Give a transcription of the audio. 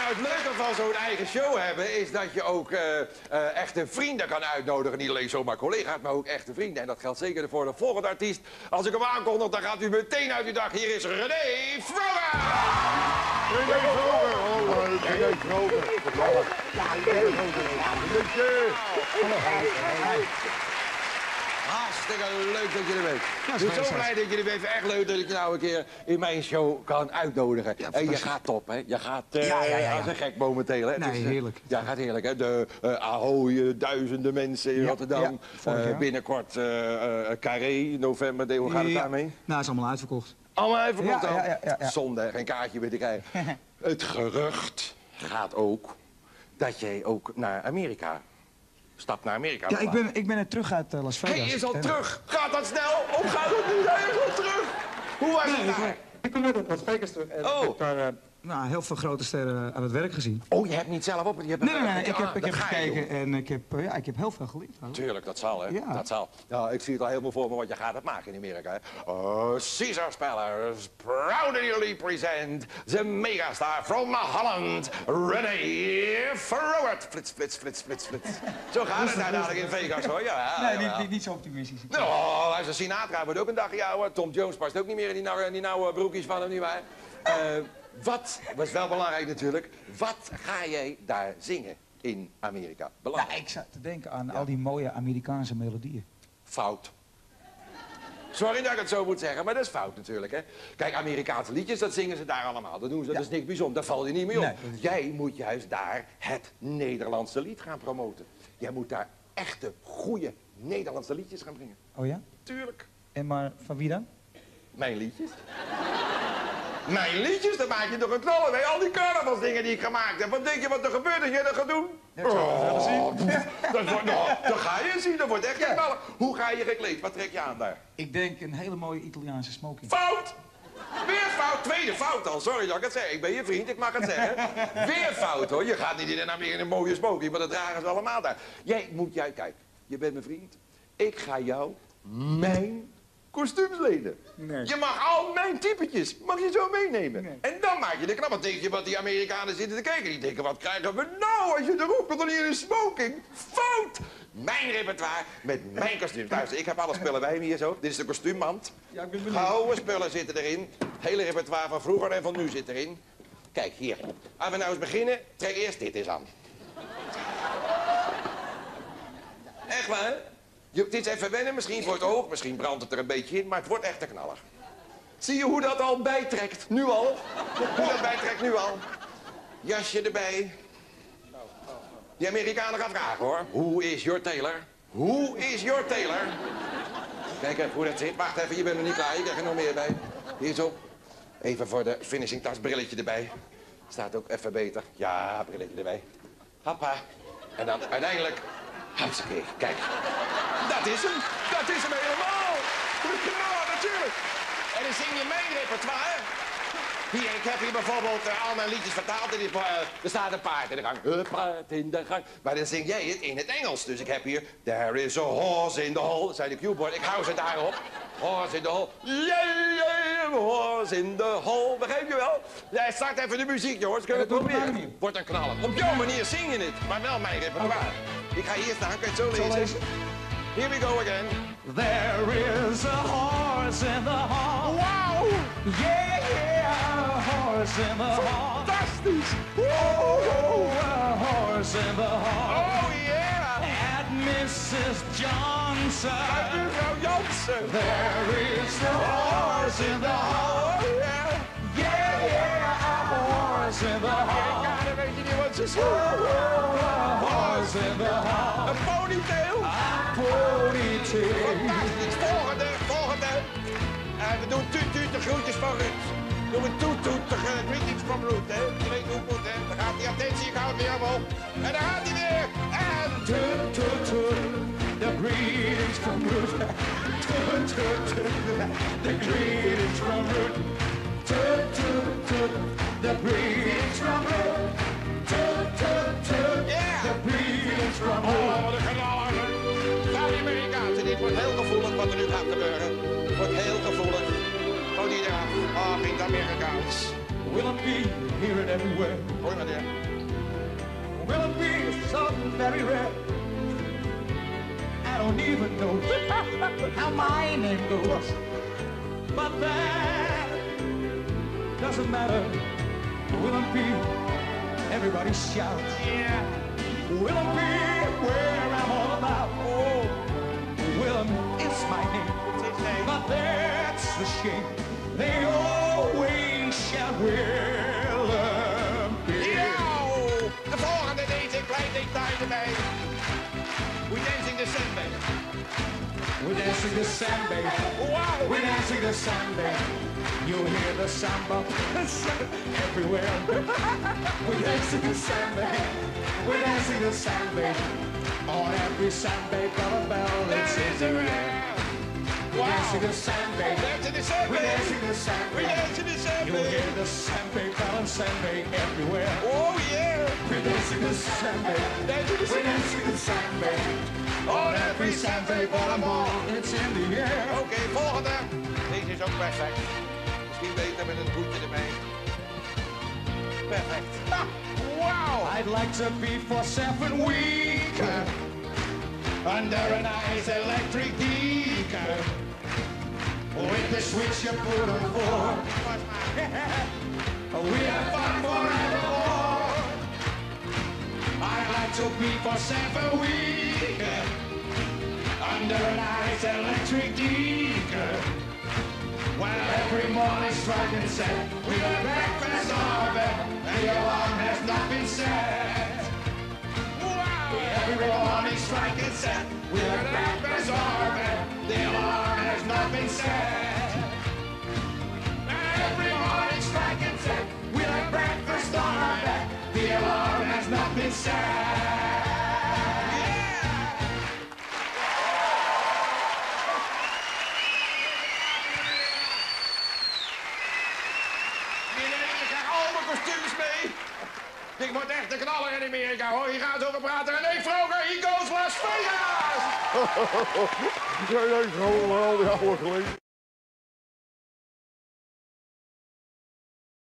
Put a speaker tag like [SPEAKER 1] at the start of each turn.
[SPEAKER 1] Nou, het leuke van zo'n eigen show hebben is dat je ook echte vrienden kan uitnodigen. Niet alleen zomaar collega's, maar ook echte vrienden. En dat geldt zeker voor de volgende artiest. Als ik hem aankondig, dan gaat u meteen uit uw dag. Hier is René Vroger!
[SPEAKER 2] René Vroger! Oh, René Vroger.
[SPEAKER 1] Hartstikke leuk dat je er bent. Ik ben zo blij dat je er bent. Echt leuk dat ik je nou een keer in mijn show kan uitnodigen. En je gaat top, hè? Je gaat als een gek momenteel, hè?
[SPEAKER 3] Nee, heerlijk.
[SPEAKER 1] Ja, gaat heerlijk, hè? De Ahoy, duizenden mensen in Rotterdam. Binnenkort Carré, november. Hoe gaat het daarmee?
[SPEAKER 3] Nou, het is allemaal uitverkocht.
[SPEAKER 1] Allemaal uitverkocht al?
[SPEAKER 3] Ja.
[SPEAKER 1] Zonde, geen kaartje meer te krijgen. Het gerucht gaat ook dat jij ook naar Amerika... Stap naar Amerika.
[SPEAKER 3] Ja, ik ben net terug uit Las Vegas.
[SPEAKER 1] Hij is al terug. Gaat dat snel? Hoe gaat het nu? Hij is al terug. Hoe was het daar?
[SPEAKER 3] Ik ben net uit Las Vegas terug. En ik heb daar heel veel grote sterren aan het werk gezien.
[SPEAKER 1] Oh, je hebt niet zelf op. Je hebt
[SPEAKER 3] Nee, ik heb gekeken en ik heb heel veel geleerd.
[SPEAKER 1] Tuurlijk, dat zal, hè?
[SPEAKER 3] Ja.
[SPEAKER 1] Dat zal. Ja, ik zie het al helemaal voor me wat je gaat het maken in Amerika, hè? Caesar Spellers proudly present the megastar from Holland, René Vroger. Flits, flits, flits, flits, flits. Zo gaat het daar dadelijk in Vegas, hoor. Ja,
[SPEAKER 3] Nee, niet zo optimistisch.
[SPEAKER 1] Nou, hij is Sinatra, wordt ook een dagje ouder. Tom Jones past ook niet meer in die nauwe broekjes van hem, nietwaar? Wat was wel belangrijk natuurlijk, wat ga jij daar zingen in Amerika? Belangrijk.
[SPEAKER 3] Ja, ik zat te denken aan al die mooie Amerikaanse melodieën.
[SPEAKER 1] Fout. Sorry dat ik het zo moet zeggen, maar dat is fout natuurlijk, hè. Kijk, Amerikaanse liedjes, dat zingen ze daar allemaal. Dat doen ze, dat is niks bijzonders, daar val je niet mee op.
[SPEAKER 3] Nee.
[SPEAKER 1] Jij moet juist daar het Nederlandse lied gaan promoten. Jij moet daar echte, goede Nederlandse liedjes gaan brengen.
[SPEAKER 3] Oh ja?
[SPEAKER 1] Tuurlijk.
[SPEAKER 3] En maar van wie dan?
[SPEAKER 1] Mijn liedjes? Mijn liedjes, dan maak je toch een knallen mee. Al die carnavalsdingen die ik gemaakt heb. Wat denk je wat er gebeurt als jij dat gaat doen?
[SPEAKER 3] Ja, ik zal het wel zien.
[SPEAKER 1] Dan ga je zien, dat wordt echt een knallen. Hoe ga je gekleed? Wat trek je aan daar?
[SPEAKER 3] Ik denk een hele mooie Italiaanse smoking.
[SPEAKER 1] Fout! Weer fout, tweede fout al. Sorry dat ik het zeg. Ik ben je vriend, ik mag het zeggen. Weer fout hoor. Je gaat niet in een mooie smoking, maar dat dragen ze allemaal daar. Kijk, je bent mijn vriend. Ik ga jou mijn kostuums lenen.
[SPEAKER 3] Nee.
[SPEAKER 1] Je mag al mijn typetjes, mag je zo meenemen.
[SPEAKER 3] Nee.
[SPEAKER 1] En dan maak je de knap. Wat denk je wat die Amerikanen zitten te kijken? Die denken, wat krijgen we nou als je erop komt dan hier in een smoking? Fout! Mijn repertoire met mijn kostuum. Luister, ik heb alle spullen bij me hier zo. Dit is de kostuummand.
[SPEAKER 3] Ja, ik ben benieuwd.
[SPEAKER 1] Gouden spullen zitten erin. Het hele repertoire van vroeger en van nu zit erin. Kijk, hier. Als we nou eens beginnen, trek eerst dit eens aan. Echt waar, hè? Het is even wennen, misschien voor het oog, misschien brandt het er een beetje in, maar het wordt echt te knallig. Zie je hoe dat al bijtrekt, nu al? Hoe dat bijtrekt, nu al? Jasje erbij. Die Amerikanen gaan vragen, hoor. Hoe is your tailor? Hoe is your tailor? Kijk even hoe dat zit. Wacht even, je bent nog niet klaar. Je krijgt er nog meer bij. Hier zo. Even voor de finishing touch, brilletje erbij. Staat ook even beter. Ja, brilletje erbij. Hoppa. En dan uiteindelijk... Hartstikke, kijk. Dat is hem. Dat is hem helemaal. Ja, natuurlijk. En dan zing je mijn repertoire. Hier, ik heb hier bijvoorbeeld al mijn liedjes vertaald. En er staat een paard in de gang. Een paard in de gang. Maar dan zing jij het in het Engels. Dus ik heb hier... There is a horse in the hall. Dat zijn de cueboard. Ik hou ze daarop. Horse in the hall. Yeah, horse in the hall. Begrijp je wel? Ja, start even de muziek, jongens. Kunnen we het proberen? Wordt een knallen. Op jouw manier zing je het. Maar wel mijn repertoire. Ik ga hier staan. Kan je het zo lezen? Here we go again.
[SPEAKER 4] There is a horse in the hall.
[SPEAKER 1] Wow!
[SPEAKER 4] Yeah, a horse in the hall.
[SPEAKER 1] Fantastisch!
[SPEAKER 4] A horse in the hall.
[SPEAKER 1] Oh yeah!
[SPEAKER 4] At Mrs. Johnson.
[SPEAKER 1] Mevrouw Jansen!
[SPEAKER 4] There is a horse in the hall.
[SPEAKER 1] Oh yeah!
[SPEAKER 4] Yeah, a horse in the hall.
[SPEAKER 1] Amerikanen weet je niet wat ze zeggen.
[SPEAKER 4] A horse in the hall.
[SPEAKER 1] Een ponytail!
[SPEAKER 4] Ponytail.
[SPEAKER 1] Fantastisch! Volgende! En we doen tuut de groetjes van Ruud. Doen we toet de greetings from Ruud, hè? Je weet hoe het moet, hè? Dan gaat die attentie, ik hou het weer op. En dan gaat hij weer. En
[SPEAKER 4] Toot, the greetings from Ruud. Toot, the greetings from Ruud. Toot, the greetings from Ruud. Toot,
[SPEAKER 1] yeah!
[SPEAKER 4] the greetings from Ruud.
[SPEAKER 1] Oh, wat een genade. Ga die Amerikaanse, dit wordt heel gevoelig wat er nu gaat gebeuren. Het wordt heel gevoelig. Gewoon die eraf. Oh, ging het Amerikaans.
[SPEAKER 4] Will it be here and everywhere?
[SPEAKER 1] Gooi maar neer.
[SPEAKER 4] very rare. I don't even know how my name goes, but that doesn't matter. Willem P, everybody shout. Yeah. Willem P, where I'm all about. Oh, Willem is my name, but that's the shame. They always shout Willem P.
[SPEAKER 1] Yo! De volgende deze klein detail erbij. We dancing the samba.
[SPEAKER 4] We're dancing the samba.
[SPEAKER 1] Wow!
[SPEAKER 4] We're dancing the samba. You'll hear the samba everywhere. We're dancing the samba. We're dancing the samba. On every samba, bell, it's in the air. We're dancing the samba.
[SPEAKER 1] Dancing the samba.
[SPEAKER 4] We're dancing the samba.
[SPEAKER 1] We dancing the samba.
[SPEAKER 4] You'll hear the samba, bell, and samba everywhere.
[SPEAKER 1] Oh yeah!
[SPEAKER 4] We're dancing the samba.
[SPEAKER 1] Dancing the
[SPEAKER 4] We're
[SPEAKER 1] samba.
[SPEAKER 4] dancing the samba.
[SPEAKER 1] On every samba, ball.
[SPEAKER 4] It's in the air.
[SPEAKER 1] Oké, volgende. Deze is ook perfect. Misschien beter met een hoedje erbij. Perfect. Ha! Wow!
[SPEAKER 4] I'd like to be for 7 weeks under a nice electric geeker. With the switch you put on for, we have fun forevermore. I'd like to be for 7 weeks under a nice electric geeker. While every morning striking set, with a breakfast on bed, and the alarm has not been set. Wow! Every morning striking set, with a breakfast on bed, the alarm has not been set. Every morning striking set, with a breakfast on bed, the alarm has not been set.
[SPEAKER 1] Kostuums mee. Ik word echt een knaller in Amerika, hoor. Hier gaan ze over praten. René Vroger, he goes Las Vegas!
[SPEAKER 2] Ja, gewoon al die oude geleden.